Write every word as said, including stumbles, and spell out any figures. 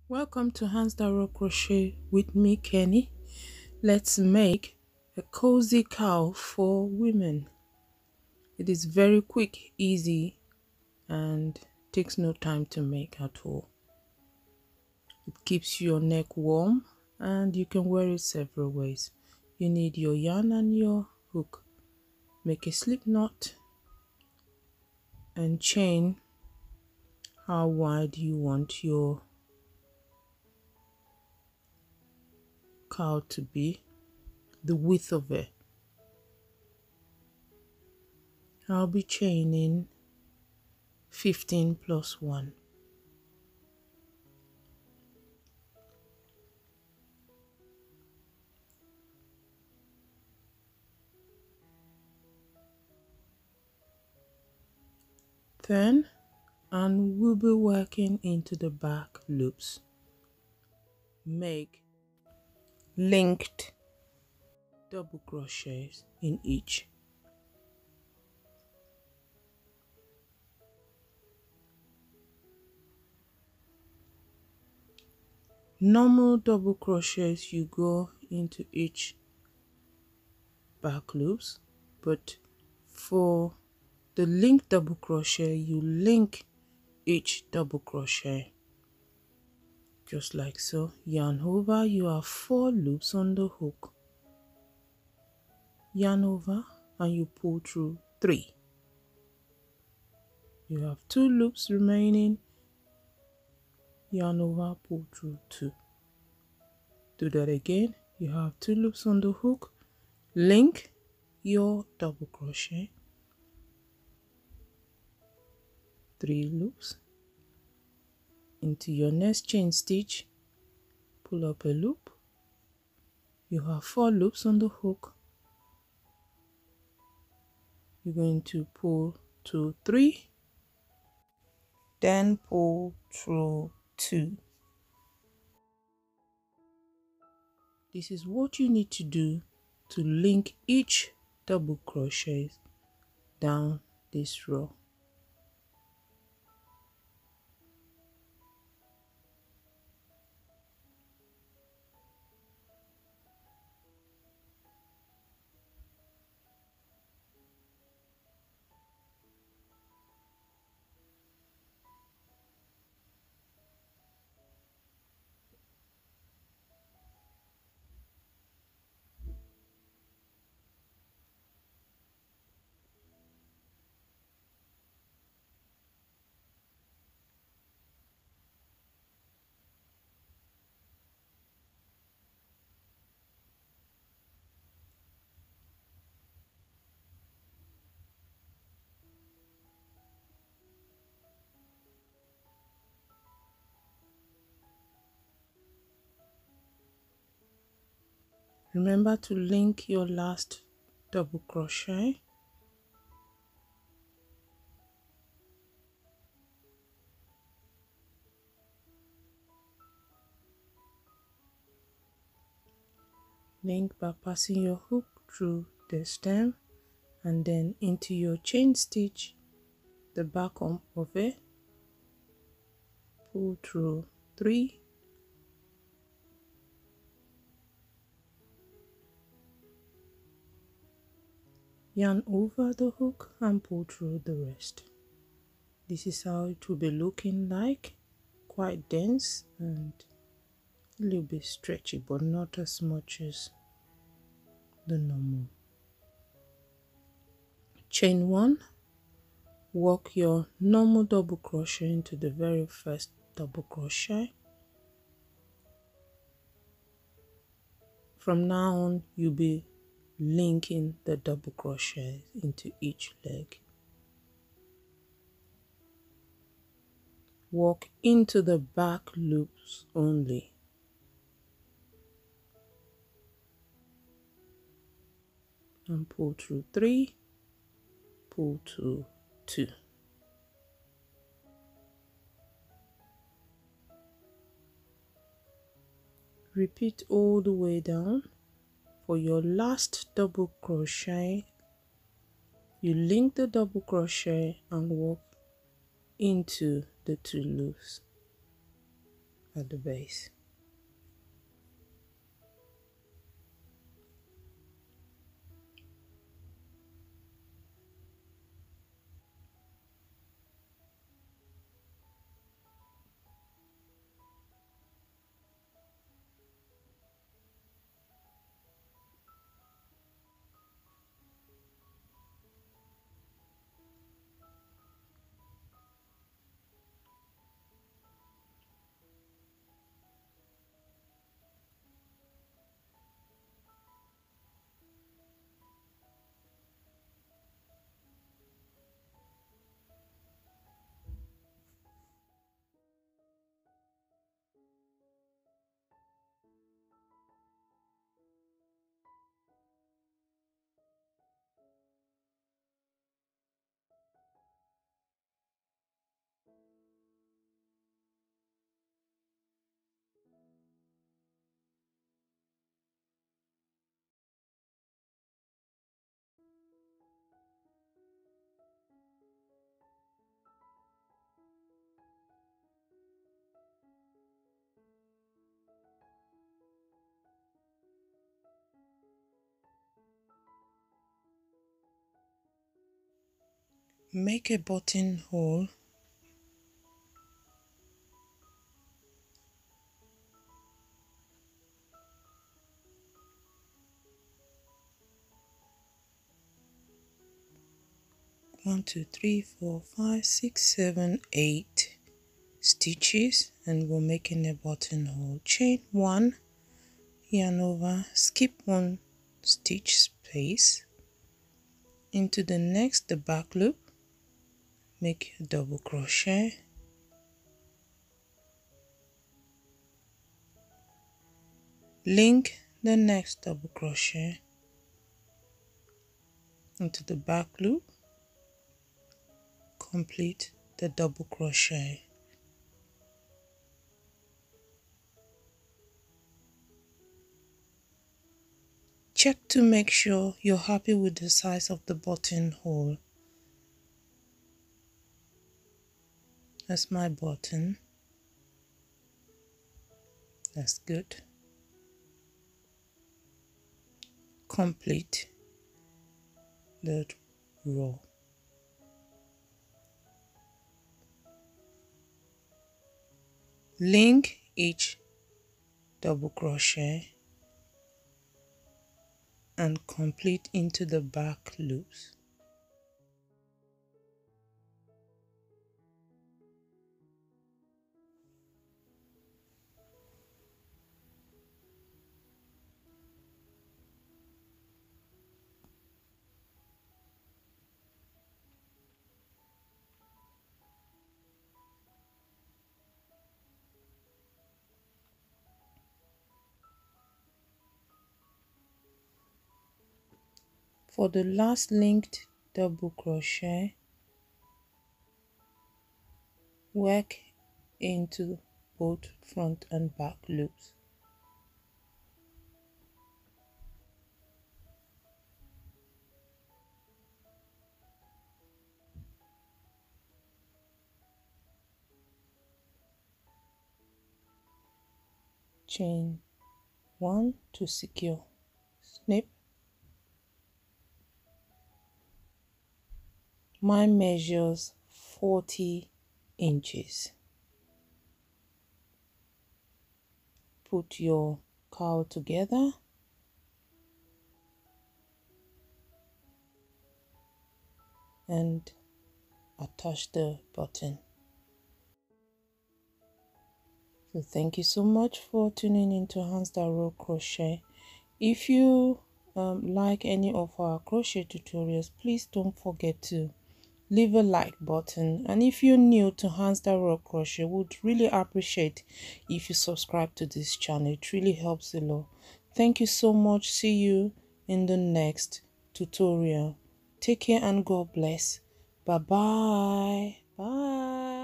Welcome to Hands That Rock Crochet with me, Kenny. Let's make a cozy cowl for women. It is very quick, easy, and takes no time to make at all. It keeps your neck warm and you can wear it several ways. You need your yarn and your hook. Make a slip knot and chain how wide you want your cowl to be, the width of it. I'll be chaining fifteen plus one. Then, and we'll be working into the back loops. Make linked double crochets in each. Normal double crochets you go into each back loops, but for the linked double crochet you link each double crochet just like so. Yarn over, you have four loops on the hook. Yarn over and you pull through three. You have two loops remaining. Yarn over, pull through two. Do that again. You have two loops on the hook. Link your double crochet, three loops into your next chain stitch. Pull up a loop. You have four loops on the hook. You're going to pull to three, then pull through two. This is what you need to do to link each double crochet down this row. Remember to link your last double crochet. Link by passing your hook through the stem and then into your chain stitch, the back of it. Pull through three. Yarn over the hook and pull through the rest. This is how it will be looking like, quite dense and a little bit stretchy, but not as much as the normal. Chain one, work your normal double crochet into the very first double crochet. From now on, you'll be linking the double crochet into each leg. Walk into the back loops only. And pull through three, pull through two. Repeat all the way down. For your last double crochet, you link the double crochet and walk into the two loops at the base. Make a buttonhole one, two, three, four, five, six, seven, eight stitches, and we're making a buttonhole. Chain one, yarn over, skip one stitch space into the next, the back loop, make a double crochet, link the next double crochet into the back loop, complete the double crochet. Check to make sure you're happy with the size of the buttonhole. That's my button. That's good. Complete the row. Link each double crochet and complete into the back loops. For the last linked double crochet, work into both front and back loops. Chain one to secure, snip. Mine measures forty inches. Put your cowl together and attach the button. So thank you so much for tuning in to Hands That Roll Crochet. If you um, like any of our crochet tutorials, please don't forget to leave a like button, and if you're new to Hands That Roll Crochet, would really appreciate if you subscribe to this channel. It really helps a lot. Thank you so much. See you in the next tutorial. Take care and God bless. Bye bye. Bye.